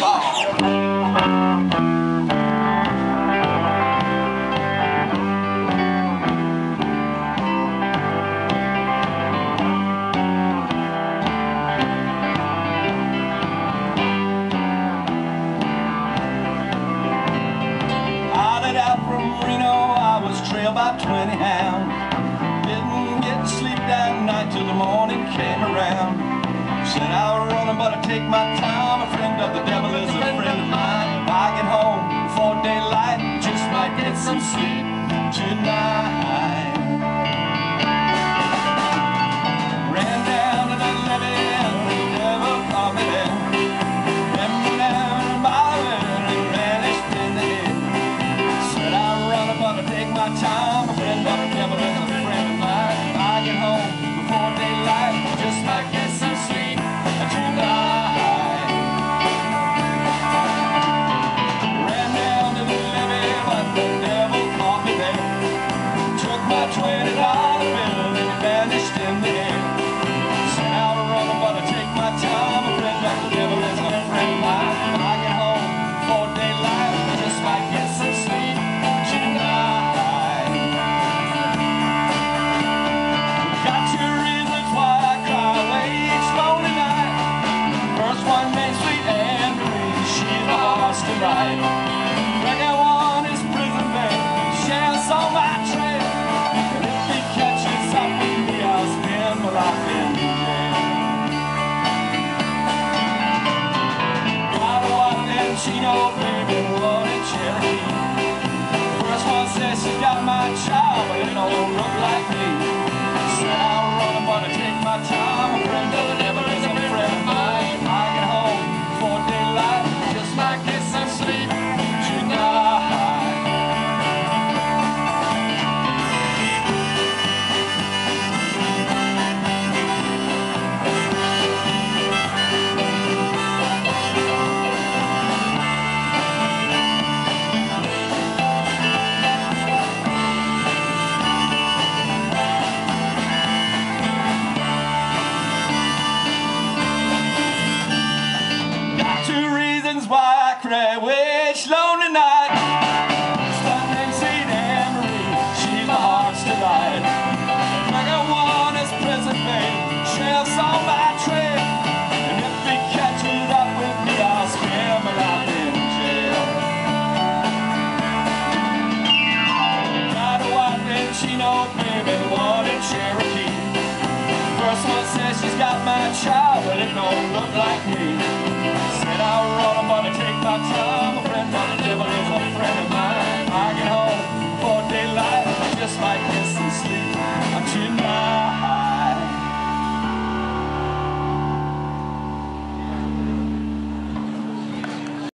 Out from Reno, I was trailed by 20 hounds. Didn't get to sleep that night till the morning came around. Said I was running, but I take my time. A friend of the devil is a friend of mine. If I get home before daylight, just might get some sleep tonight. Ran down to the levee and the devil caught me there. Ran down to the bottom and vanished in the air. But I take my time, a friend of the devil is a friend of mine. If I get home before daylight, just might get some sleep tonight. Ran down to the levee, but the devil caught me there. Took my $20 bill and it vanished in the air. Said I was running, but I take my time, a friend of the devil is a friend of mine. If I get home before daylight, just might get some sleep. Right. Second one is prison bed. Chance on my trail. And if he catches up with me, I'll spend my life in jail. Got a wife and Chino, baby, what a Cherokee. First one says she got my child, but it don't look like me. Said I'm running, but I take my time. A friend of the devil is a friend of mine. I get home before daylight, just might get some sleep tonight. Got 2 reasons why I cry, which lonely night.